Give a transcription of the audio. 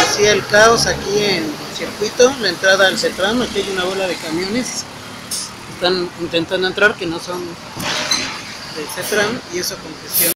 así el caos aquí en el circuito, la entrada al CETRAN. Aquí hay una bola de camiones, están intentando entrar que no son del CETRAN y eso congestiona.